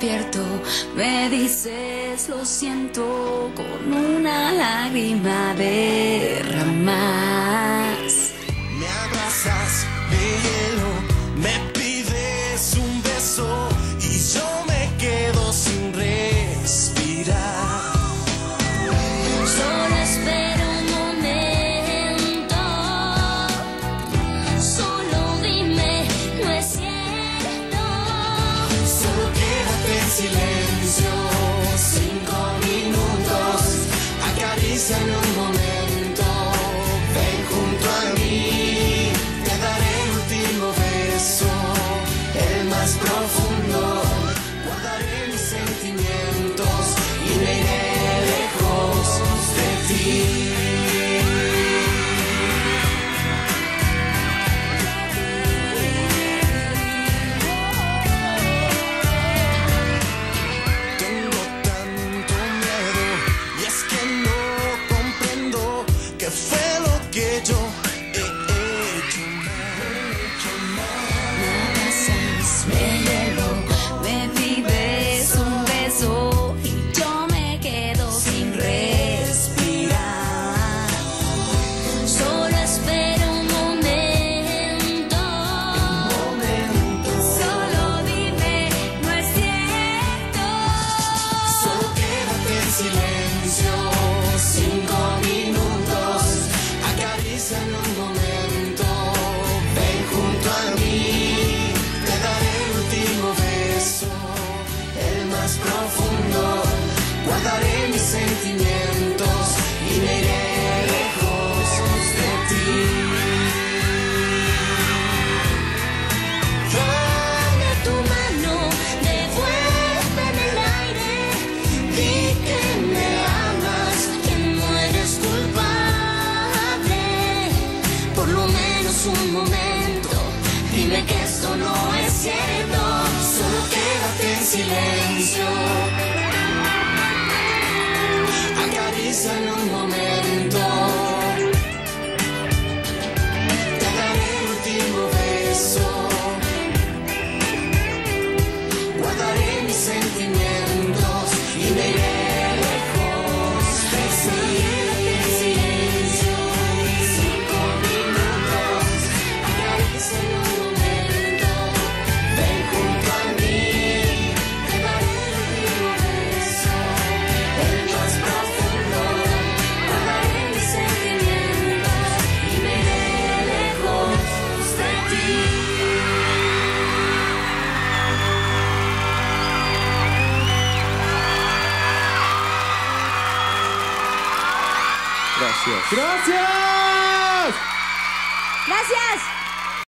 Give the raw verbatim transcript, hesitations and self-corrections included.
despierto, me dices lo siento, con una lágrima derramas. Me abrazas de hielo, me pides un beso y yo me quedo sin respirar. Solo espero un momento, solo dime, no es cierto. Solo quédate en silencio, cinco minutos, acaríciame un momento, ven junto a mí, te daré el último beso, el más profundo, guardaré mis sentimientos y me iré lejos de ti. Tengo tanto miedo y es que no comprendo qué fue lo que yo he hecho mal. Me abrazas, me hielo, me pides un beso y yo me quedo sin respirar. Solo espero un momento, solo dime, no es cierto. Solo quédate en silencio, cinco minutos, acaríciame un momento, ven junto a mí, te daré el último beso, el más profundo, guardaré mis sentimientos y me iré lejos de ti. Dame tu mano, devuélveme el aire, di que me amas, que no eres culpable. Por lo menos un momento, dime que esto no es cierto. Solo quédate en silencio, acaríciame un momento, te daré el último beso, guardaré mis sentimientos y me iré lejos de ti. En silencio, cinco minutos, acaríciame un momento, ven junto a mí, te daré el último beso, el más profundo, guardaré mis sentimientos y me iré lejos de ti. Gracias. ¡Gracias! Gracias.